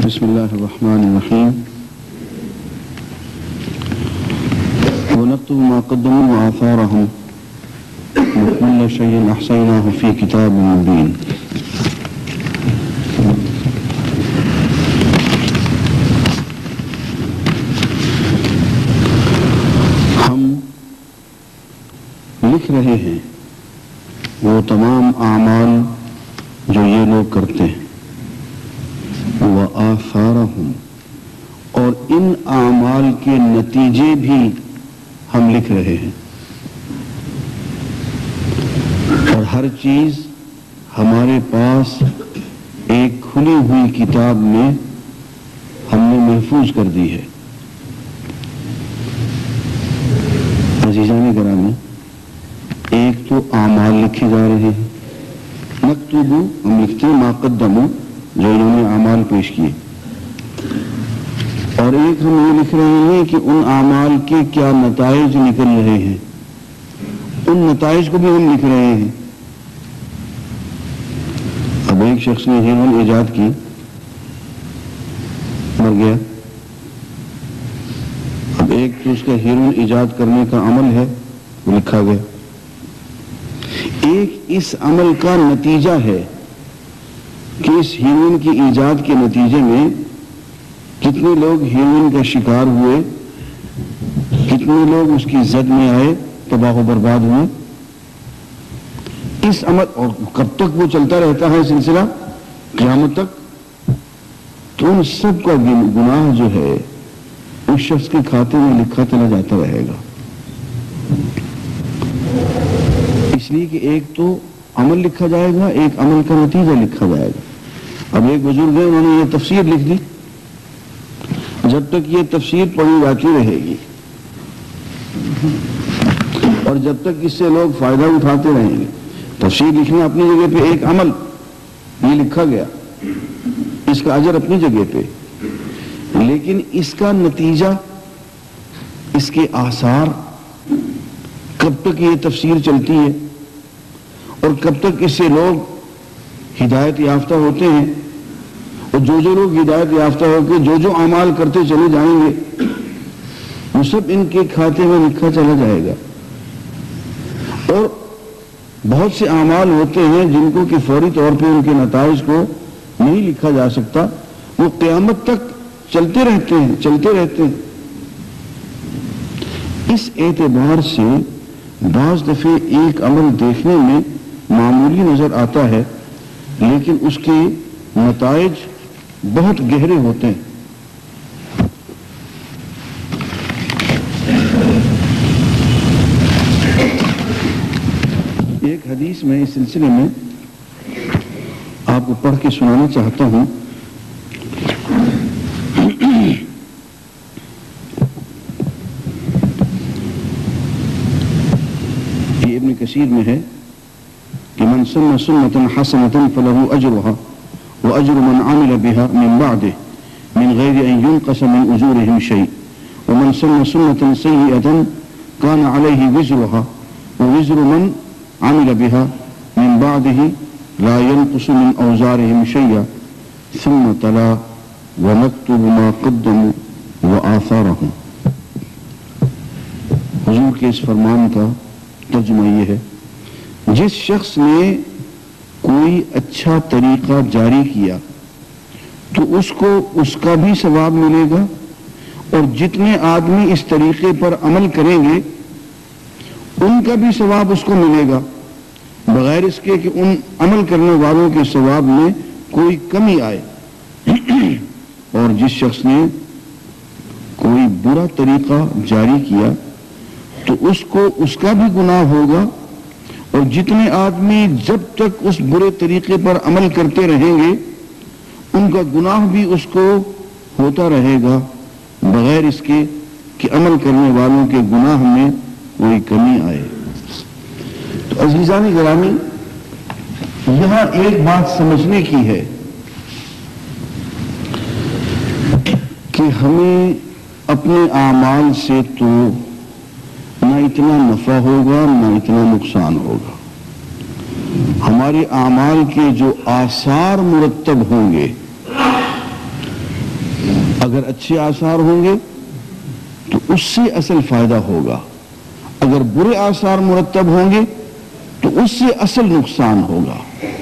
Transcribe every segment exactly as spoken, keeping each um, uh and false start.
بسم الله الرحمن الرحيم ونكتب ما قدموا وآثارهم وكل شيء أحصيناه في كتاب مبين. ہم لکھ رہے ہیں وہ تمام اعمال جو یہ لوگ کرتے ہیں، وآثارہم، اور ان اعمال کے نتیجے بھی ہم لکھ رہے ہیں، اور ہر چیز ہمارے پاس ایک کھلی ہوئی کتاب میں ہم نے محفوظ کر دی ہے۔ عزیزان گرامی، ایک تو اعمال لکھے جا رہے ہیں، نکتب، ہم لکھتے ہیں ما قدموا، جو انہوں نے اعمال پیش کیے، اور ایک ہم یہ لکھ رہے ہیں کہ ان اعمال کے کیا نتائج نکل رہے ہیں، ان نتائج کو بھی ہم لکھ رہے ہیں۔ اب ایک شخص نے ہیروئن ایجاد کی، مر گیا، اب ایک تو اس کا ہیروئن ایجاد کرنے کا عمل ہے، وہ لکھا گیا، ایک اس عمل کا نتیجہ ہے کہ اس ہیروئن کی ایجاد کے نتیجے میں کتنے لوگ ہیروئن کا شکار ہوئے، کتنے لوگ اس کی زد میں آئے، تباہ و برباد ہوئے۔ اس عمل، اور کب تک وہ چلتا رہتا ہے سلسلہ؟ قیامت تک۔ تو ان سب کا گناہ جو ہے اس شخص کے کھاتے میں لکھا چلا جاتا رہے گا، اس لیے کہ ایک تو عمل لکھا جائے گا، ایک عمل کا نتیجہ لکھا جائے گا۔ اب ایک بزرگ ہے، انہوں نے یہ تفسیر لکھ دی، جب تک یہ تفسیر پڑھی جاتی رہے گی اور جب تک اس سے لوگ فائدہ اٹھاتے رہیں گے، تفسیر لکھنا اپنی جگہ پہ ایک عمل، یہ لکھا گیا، اس کا اجر اپنی جگہ پہ، لیکن اس کا نتیجہ، اس کے آثار، کب تک یہ تفسیر چلتی ہے اور کب تک اس سے لوگ ہدایت یافتہ ہوتے ہیں، اور جو جو لوگ ہدایت یافتہ ہو کے جو جو اعمال کرتے چلے جائیں گے، وہ سب ان کے کھاتے میں لکھا چلا جائے گا۔ اور بہت سے اعمال ہوتے ہیں جن کو کہ فوری طور پہ ان کے نتائج کو نہیں لکھا جا سکتا، وہ قیامت تک چلتے رہتے ہیں چلتے رہتے ہیں۔ اس اعتبار سے بعض دفعے ایک عمل دیکھنے میں معمولی نظر آتا ہے، لیکن اس کے نتائج بہت گہرے ہوتے ہیں۔ ایک حدیث میں اس سلسلے میں آپ کو پڑھ کے سنانا چاہتا ہوں۔ یہ ابن کثیر میں ہے کہ من سن سنة حسنة فله أجرها وأجر من عمل بها من بعده من غير أن ينقص من أجورهم شيء، ومن سن سنة سيئة كان عليه وزرها ووزر من عمل بها من بعده لا ينقص من أوزارهم شيئا، ثم تلا ونكتب ما قدموا وآثارهم۔ حضور کے اس فرمان کا ترجمہ یہ ہے، جس شخص نے کوئی اچھا طریقہ جاری کیا تو اس کو اس کا بھی ثواب ملے گا، اور جتنے آدمی اس طریقے پر عمل کریں گے ان کا بھی ثواب اس کو ملے گا، بغیر اس کے کہ ان عمل کرنے والوں کے ثواب میں کوئی کمی آئے۔ اور جس شخص نے کوئی برا طریقہ جاری کیا تو اس کو اس کا بھی گناہ ہوگا، اور جتنے آدمی جب تک اس برے طریقے پر عمل کرتے رہیں گے ان کا گناہ بھی اس کو ہوتا رہے گا، بغیر اس کے کہ عمل کرنے والوں کے گناہ میں کوئی کمی آئے۔ تو عزیزان گرامی، یہاں ایک بات سمجھنے کی ہے کہ ہمیں اپنے اعمال سے تو نہ اتنا نفع ہوگا نہ اتنا نقصان ہوگا، ہمارے اعمال کے جو آثار مرتب ہوں گے اگر اچھے آثار ہوں گے تو اس سے اصل فائدہ ہوگا، اگر برے آثار مرتب ہوں گے تو اس سے اصل نقصان ہوگا۔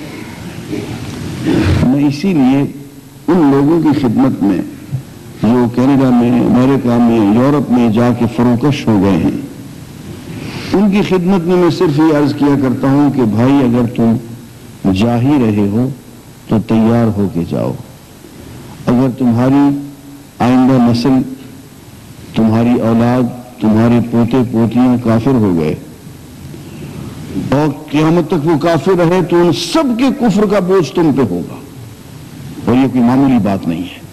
میں اسی لیے ان لوگوں کی خدمت میں جو کینیڈا میں، امریکہ میں، یورپ میں جا کے فروکش ہو گئے ہیں، ان کی خدمت میں میں صرف یہ عرض کیا کرتا ہوں کہ بھائی اگر تم جا ہی رہے ہو تو تیار ہو کے جاؤ۔ اگر تمہاری آئندہ نسل، تمہاری اولاد، تمہارے پوتے پوتیاں کافر ہو گئے اور قیامت تک وہ کافر رہے تو ان سب کے کفر کا بوجھ تم پہ ہوگا، اور یہ کوئی معمولی بات نہیں ہے۔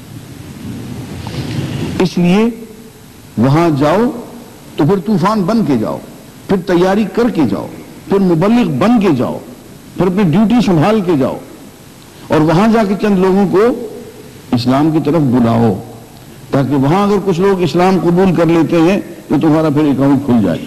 اس لیے وہاں جاؤ تو پھر طوفان بن کے جاؤ، پھر تیاری کر کے جاؤ، پھر مبلغ بن کے جاؤ، پھر اپنی ڈیوٹی سنبھال کے جاؤ، اور وہاں جا کے چند لوگوں کو اسلام کی طرف بلاؤ، تاکہ وہاں اگر کچھ لوگ اسلام قبول کر لیتے ہیں تو تمہارا پھر اکاؤنٹ کھل جائے۔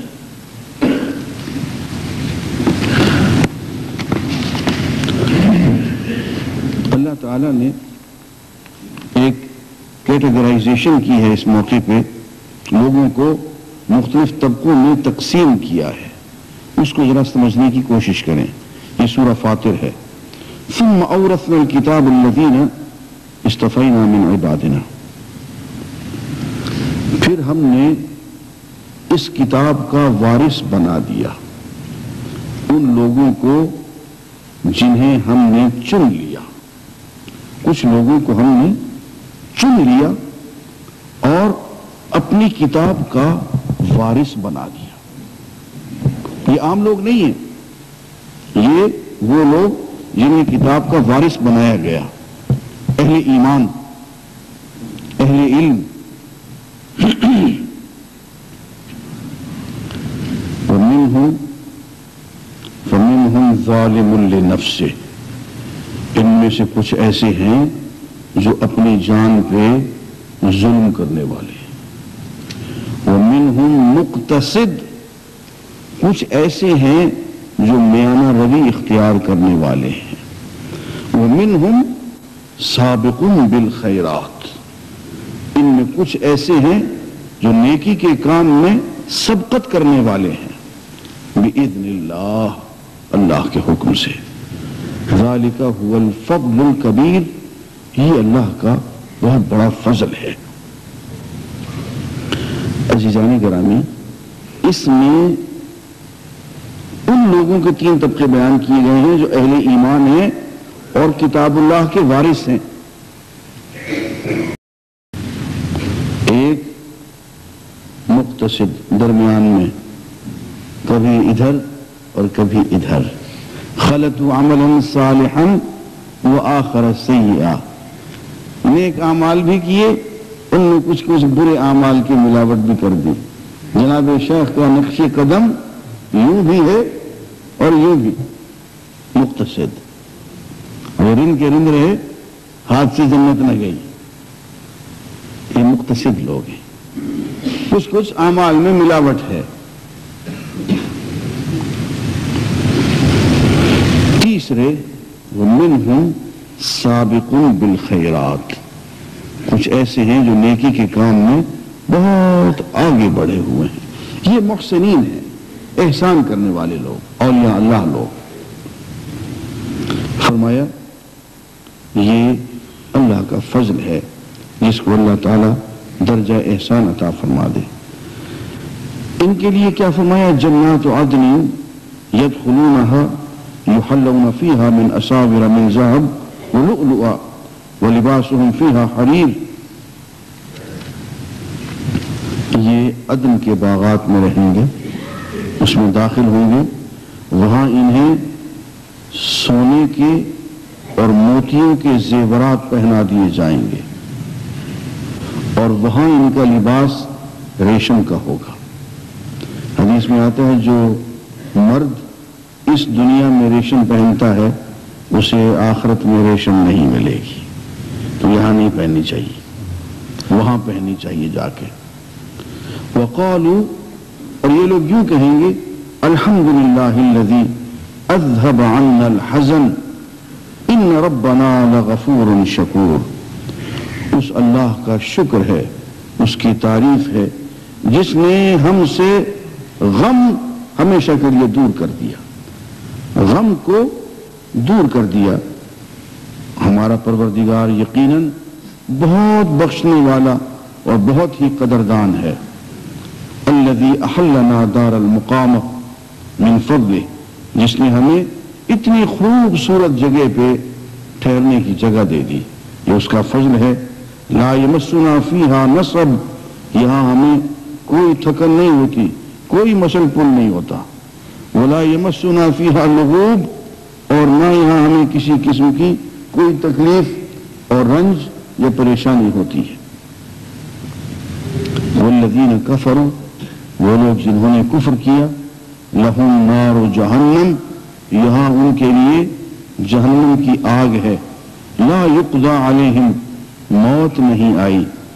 اللہ تعالیٰ نے ایک کیٹیگرائزیشن کی ہے اس موقع پہ، لوگوں کو مختلف طبقوں میں تقسیم کیا ہے، اس کو ذرا سمجھنے کی کوشش کریں۔ یہ سورہ فاطر ہے۔ ثم اورثنا الكتاب الذین اصطفینا من عبادنا، پھر ہم نے اس کتاب کا وارث بنا دیا ان لوگوں کو جنہیں ہم نے چن لیا۔ کچھ لوگوں کو ہم نے چن لیا اور اپنی کتاب کا وارث بنا دیا۔ یہ عام لوگ نہیں ہیں، یہ وہ لوگ جنہیں کتاب کا وارث بنایا گیا، اہل ایمان، اہل علم۔ وَمِنْهُمْ فَمِنْهُمْ ظَالِمٌ لِنَفْسِهِ، ان میں سے کچھ ایسے ہیں جو اپنی جان پہ ظلم کرنے والے ہیں۔ وَمِنْهُمْ مُقْتَصِدٌ، کچھ ایسے ہیں جو میانہ روی اختیار کرنے والے ہیں۔ وَمِنْهُمْ سَابِقٌ بِالْخَيْرَاتِ، ان میں کچھ ایسے ہیں جو نیکی کے کام میں سبقت کرنے والے ہیں۔ بِإِذْنِ اللہ، اللہ کے حکم سے۔ ذَلِكَ هُوَ الْفَضْلُ الْكَبِيرُ، یہ اللہ کا بہت بڑا فضل ہے۔ عزیزان گرامی، اس میں ان لوگوں کے تین طبقے بیان کیے گئے ہیں جو اہل ایمان ہیں اور کتاب اللہ کے وارث ہیں۔ ایک مقتصد، درمیان میں، کبھی ادھر اور کبھی ادھر، خلطوا عملا صالحا وآخر سیئا، نیک اعمال بھی کیے، ان میں کچھ کچھ برے اعمال کی ملاوٹ بھی کر دی۔ جناب شیخ کا نقش قدم یوں بھی ہے اور یوں بھی، مقتصد، وہ رند کے رند رہے، ہاتھ سے جنت نہ گئی۔ یہ مقتصد لوگ ہیں، کچھ کچھ اعمال میں ملاوٹ ہے۔ تیسرے، وَمِنْهُمْ سَابِقٌ بِالْخَيْرَاتِ، کچھ ایسے ہیں جو نیکی کے کام میں بہت آگے بڑھے ہوئے ہیں۔ یہ محسنین ہیں، احسان کرنے والے لوگ، اولیاء اللہ لوگ۔ فرمایا یہ اللہ کا فضل ہے جس کو اللہ تعالیٰ درجہ احسان عطا فرما دے۔ ان کے لیے کیا فرمایا؟ جنات عدن يدخلونها يحلون فيها من أساور من ذهب ولؤلؤا ولباسهم فيها حرير، یہ عدن کے باغات میں رہیں گے، اس میں داخل ہوں گے، وہاں انہیں سونے کے اور موتیوں کے زیورات پہنا دیے جائیں گے، اور وہاں ان کا لباس ریشم کا ہوگا۔ حدیث میں آتا ہے جو مرد اس دنیا میں ریشم پہنتا ہے اسے آخرت میں ریشم نہیں ملے گی، تو یہاں نہیں پہننی چاہیے، وہاں پہننی چاہیے جا کے۔ وقالوا، اور یہ لوگ یوں کہیں گے، الحمدللہ الذی اذهب عنا الحزن ان ربنا لغفور شکور، اس اللہ کا شکر ہے، اس کی تعریف ہے جس نے ہم سے غم ہمیشہ کے لیے دور کر دیا، غم کو دور کر دیا۔ ہمارا پروردگار یقیناً بہت بخشنے والا اور بہت ہی قدردان ہے۔ الذی احلنا دار المقامہ من فضلہ، جس نے ہمیں اتنی خوبصورت جگہ پہ ٹھہرنے کی جگہ دے دی، یہ اس کا فضل ہے۔ لا یمسنا فیہا نصب، یہاں ہمیں کوئی تھکن نہیں ہوتی، کوئی مشل پل نہیں ہوتا۔ ولا یمسنا فیہا لغوب، اور نہ یہاں ہمیں کسی قسم کی کوئی تکلیف اور رنج یا پریشانی ہوتی ہے۔ والذین کفروا، وہ لوگ جنہوں نے کفر کیا، لہم نار جہنم، یہاں ان کے لیے جہنم کی آگ ہے، لا یقضى علیہم، موت نہیں آئی،